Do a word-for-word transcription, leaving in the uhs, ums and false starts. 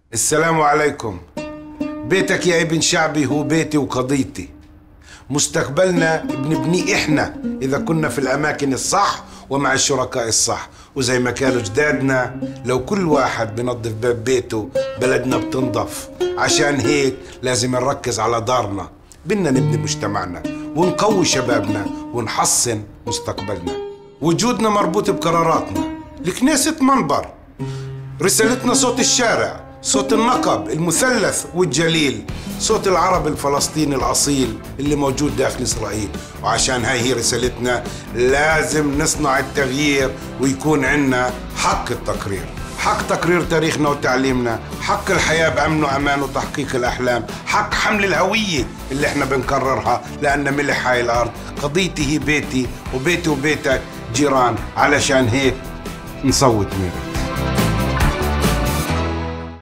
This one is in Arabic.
السلام عليكم. بيتك يا ابن شعبي هو بيتي وقضيتي. مستقبلنا بنبنيه احنا اذا كنا في الاماكن الصح ومع الشركاء الصح، وزي ما كانوا جدادنا لو كل واحد بنظف باب بيته بلدنا بتنضف. عشان هيك لازم نركز على دارنا، بدنا نبني مجتمعنا ونقوي شبابنا ونحسن مستقبلنا. وجودنا مربوط بقراراتنا. الكنيسة منبر، رسالتنا صوت الشارع، صوت النقب المثلث والجليل، صوت العرب الفلسطيني الأصيل اللي موجود داخل إسرائيل. وعشان هاي هي رسالتنا لازم نصنع التغيير ويكون عنا حق التقرير، حق تقرير تاريخنا وتعليمنا، حق الحياة بأمن وأمان وتحقيق الأحلام، حق حمل الهوية اللي احنا بنكررها لأن ملح هاي الأرض. قضيتي هي بيتي وبيتي وبيتك جيران، علشان هيك نصوت ميري.